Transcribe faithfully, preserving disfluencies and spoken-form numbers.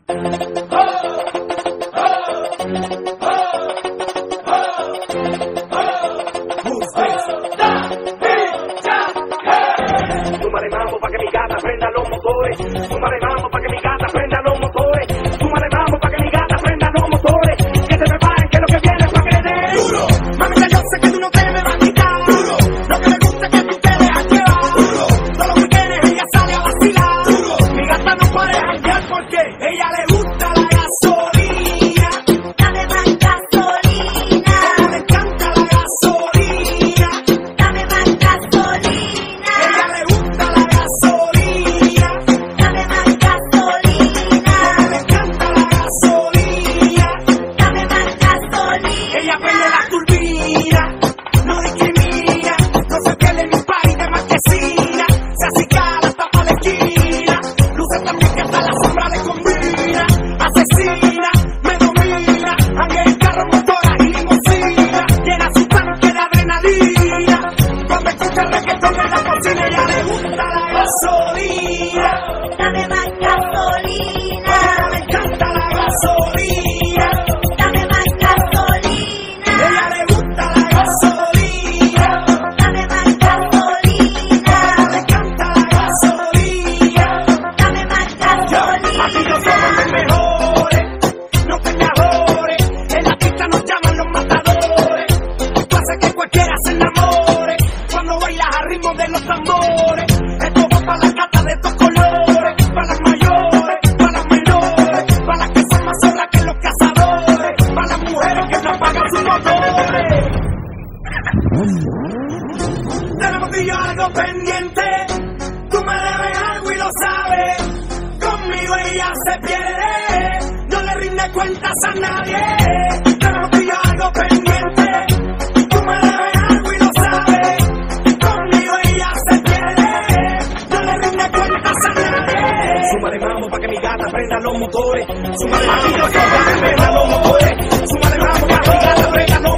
Súmale mambo pa' que mi gata prenda los motores. Súmale mambo pa' que mi gata prenda los motores. Súmale mambo pa' que mi gata prenda los motores. Que se preparen que lo que viene es pa' que le den duro. Mamita, yo sé que tú no te me vas a quitar duro. Lo que me gusta es que tú te dejas llevar duro. Todos los weekends ella sale a vacilar duro. Mi gata no puede janguear porque ella le gusta la gasolina. Dame más gasolina. Le encanta la gasolina. Dame más gasolina. Ella le gusta la gasolina. Dame más gasolina. Le encanta la gasolina. Dame más gasolina. Ella prende la turbina, no discrimina, no se pierde en un party de marquesina. Se acicala hasta pa' la esquina, luce también que hasta la sombra le combina. Asesina, me domina, ande en carro, motora y limosina. Llena su tanque de adrenalina, cuando escucha el reggaetón en la cocina. Ella le gusta la gasolina. Dame más gasolina. Le encanta la gasolina. Dame más gasolina. Ella le gusta la gasolina. Dame más gasolina. Le encanta la gasolina. Dame más gasolina. Aquí no somos los mejores, no te mejores. En la pista nos llaman los matadores. Tú haces que cualquiera se enamore cuando bailas al ritmo de los tambores. Esto va para las gatas de estos colores, para las mayores, para las menores, para las que son más solas que los cazadores, para las mujeres que no apagan sus motores. Tenemos tú y yo algo pendiente, tú me debes algo y lo sabes. Conmigo ella se pierde, no le rinde cuentas a nadie. Tenemos tú y yo algo pendiente, tú me debes algo y lo sabes. Conmigo ella se pierde, no le rinde cuentas a nadie. Súmale mambo pa' que mi gata prenda los motores. Súmale mambo pa' que mi gata prenda los motores. Súmale mambo pa' que mi gata prenda los